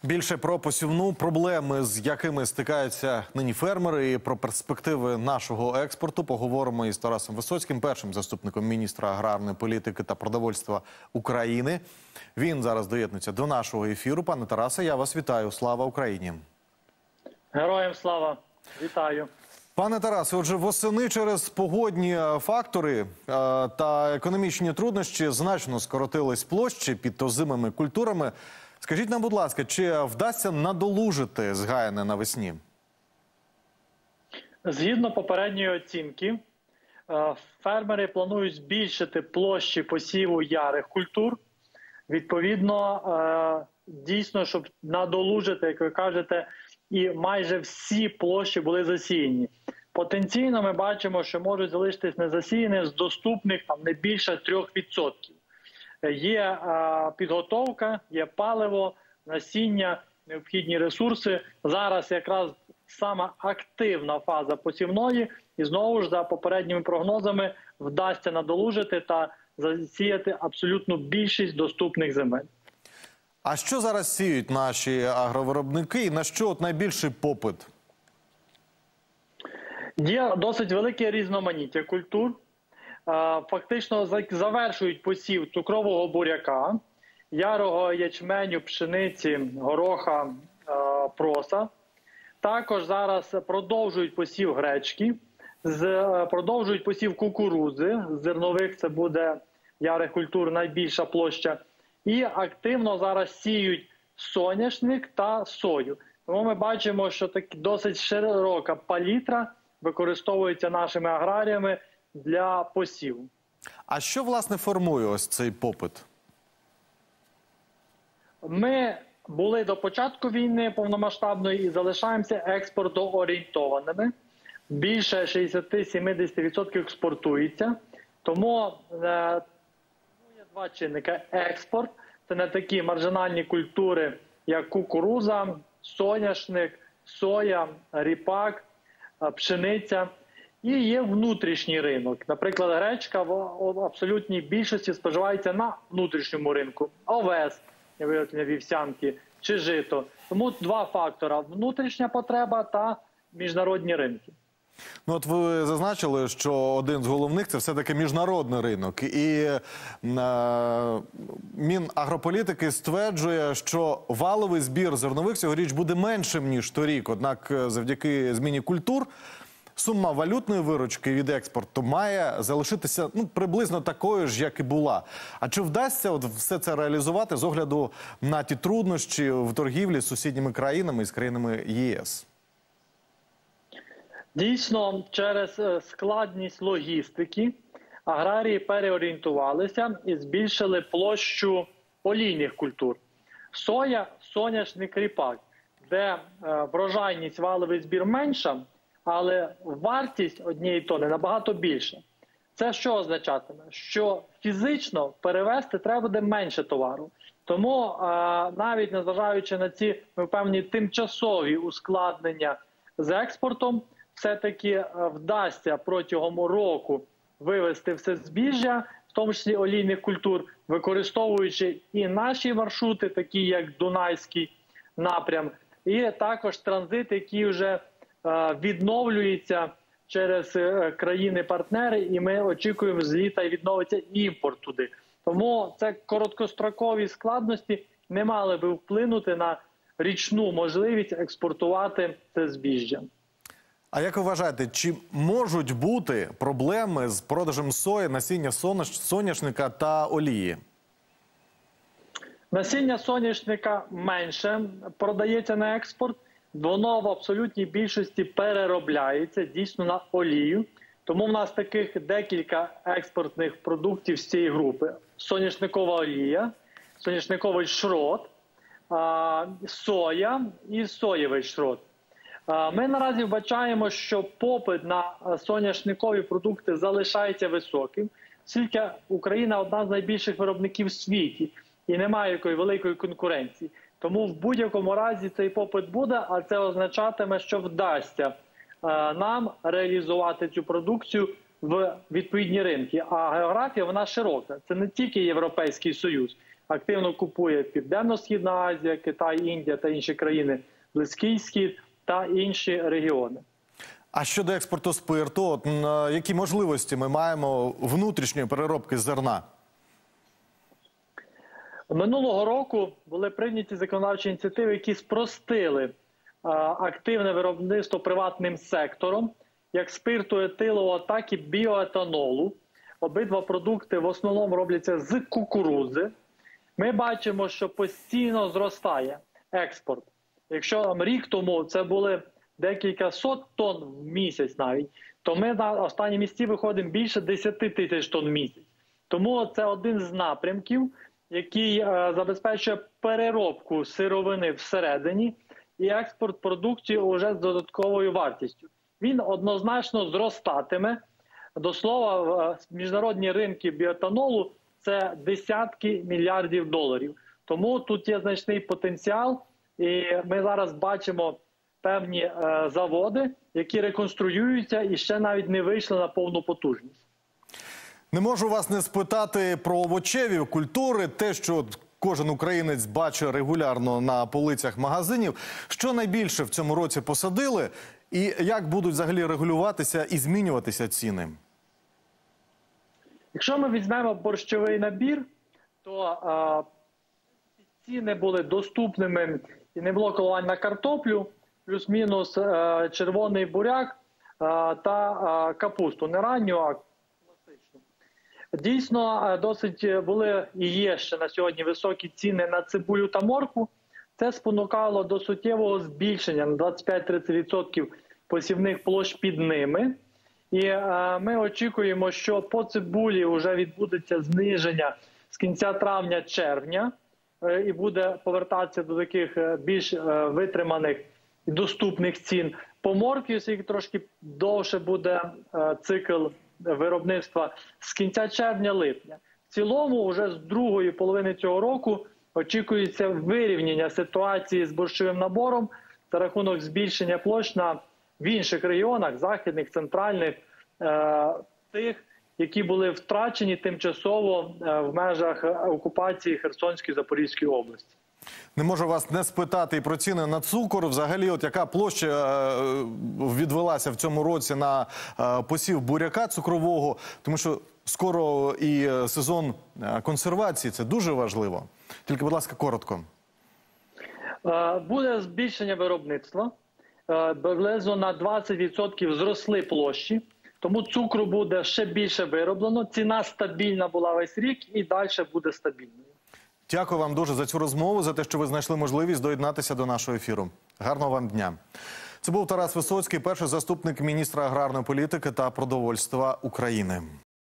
Більше про посівну, проблеми, з якими стикаються нині фермери, і про перспективи нашого експорту поговоримо із Тарасом Висоцьким, першим заступником міністра аграрної політики та продовольства України. Він зараз доєднується до нашого ефіру. Пане Тарасе, я вас вітаю. Слава Україні! Героям слава! Вітаю! Пане Тарасе, отже, восени через погодні фактори та економічні труднощі значно скоротились площі під озимими культурами. Скажіть нам, будь ласка, чи вдасться надолужити згаяне навесні? Згідно попередньої оцінки, фермери планують збільшити площі посіву ярих культур. Відповідно, дійсно, щоб надолужити, як ви кажете, і майже всі площі були засіяні. Потенційно ми бачимо, що можуть залишитись незасіяні з доступних не більше 3%. Є підготовка, є паливо, насіння, необхідні ресурси. Зараз якраз сама активна фаза посівної, і знову ж за попередніми прогнозами вдасться надолужити та засіяти абсолютну більшість доступних земель. А що зараз сіють наші агровиробники і на що найбільший попит? Є досить велике різноманіття культур. Фактично завершують посів цукрового буряка, ярого ячменю, пшениці, гороха, проса. Також зараз продовжують посів гречки, продовжують посів кукурудзи, зернових, це буде ярих культур найбільша площа. І активно зараз сіють соняшник та сою. Тому ми бачимо, що досить широка палітра використовується нашими аграріями для посіву. А що, власне, формує ось цей попит? Ми були до початку війни повномасштабної і залишаємося експортоорієнтованими. Більше 60-70% експортується. Тому є два чинники. Експорт – це не такі маржинальні культури, як кукурудза, соняшник, соя, ріпак, пшениця. І є внутрішній ринок. Наприклад, гречка в абсолютній більшості споживається на внутрішньому ринку. Овес, виготовлення вівсянки чи жито. Тому два фактора – внутрішня потреба та міжнародні ринки. Ну, от ви зазначили, що один з головних – це все-таки міжнародний ринок. І Мінагрополітики стверджує, що валовий збір зернових цьогоріч буде меншим, ніж торік. Однак завдяки зміні культур сума валютної виручки від експорту має залишитися приблизно такою ж, як і була. А чи вдасться все це реалізувати з огляду на ті труднощі в торгівлі з сусідніми країнами і з країнами ЄС? Дійсно, через складність логістики аграрії переорієнтувалися і збільшили площу олійних культур. Соя, соняшник, ріпак, де врожайність, валовий збір менша, але вартість однієї тони набагато більша. Це що означатиме? Що фізично перевезти треба буде менше товару. Тому навіть незважаючи на ці, ми певні, тимчасові ускладнення з експортом, все-таки вдасться протягом року вивезти все збіжжя, в тому числі олійних культур, використовуючи і наші маршрути, такі як Дунайський напрям, і також транзит, який вже відновлюється через країни-партнери, і ми очікуємо з літа і відновиться імпорт туди. Тому це короткострокові складності не мали би вплинути на річну можливість експортувати це збіжжя. А як ви вважаєте, чи можуть бути проблеми з продажем сої, насіння соняшника та олії? Насіння соняшника менше продається на експорт. Воно в абсолютній більшості переробляється дійсно на олію. Тому в нас таких декілька експортних продуктів з цієї групи. Соняшникова олія, соняшниковий шрот, соя і соєвий шрот. Ми наразі вбачаємо, що попит на соняшникові продукти залишається високим, оскільки Україна – одна з найбільших виробників в світі і немає якої великої конкуренції. Тому в будь-якому разі цей попит буде, а це означатиме, що вдасться нам реалізувати цю продукцію в відповідні ринки. А географія, вона широка. Це не тільки Європейський Союз. активно купує Південно-Східна Азія, Китай, Індія та інші країни, Близький Схід та інші регіони. А щодо експорту спирту, от, які можливості ми маємо внутрішньої переробки зерна? Минулого року були прийняті законодавчі ініціативи, які спростили активне виробництво приватним сектором, як спирту етилового, так і біоетанолу. Обидва продукти в основному робляться з кукурудзи. Ми бачимо, що постійно зростає експорт. Якщо рік тому це були декілька сот тонн в місяць навіть, то ми на останні місці виходимо більше 10 тисяч тонн в місяць. Тому це один з напрямків, який забезпечує переробку сировини всередині і експорт продукції уже з додатковою вартістю. Він однозначно зростатиме. До слова, міжнародні ринки біоетанолу – це десятки мільярдів доларів. Тому тут є значний потенціал, і ми зараз бачимо певні заводи, які реконструюються і ще навіть не вийшли на повну потужність. Не можу вас не спитати про овочеві культури, те, що кожен українець бачить регулярно на полицях магазинів. Що найбільше в цьому році посадили і як будуть взагалі регулюватися і змінюватися ціни? Якщо ми візьмемо борщовий набір, то ціни були доступними і не було коливань на картоплю, плюс-мінус червоний буряк та капусту. Не ранню, а класичну. Дійсно, досить були і є ще на сьогодні високі ціни на цибулю та моркву. Це спонукало до суттєвого збільшення на 25-30% посівних площ під ними. І ми очікуємо, що по цибулі вже відбудеться зниження з кінця травня-червня і буде повертатися до таких більш витриманих і доступних цін. По моркві, оскільки трошки довше буде цикл виробництва, з кінця червня-липня. В цілому, вже з другої половини цього року очікується вирівняння ситуації з борщовим набором за рахунок збільшення площ в інших регіонах, західних, центральних, тих, які були втрачені тимчасово в межах окупації Херсонської, Запорізької області. Не можу вас не спитати і про ціни на цукор. Взагалі, от яка площа відвелася в цьому році на посів буряка цукрового, тому що скоро і сезон консервації, це дуже важливо. Тільки, будь ласка, коротко. Буде збільшення виробництва. Приблизно на 20% зросли площі, тому цукру буде ще більше вироблено. Ціна стабільна була весь рік і далі буде стабільною. Дякую вам дуже за цю розмову, за те, що ви знайшли можливість доєднатися до нашого ефіру. Гарного вам дня. Це був Тарас Висоцький, перший заступник міністра аграрної політики та продовольства України.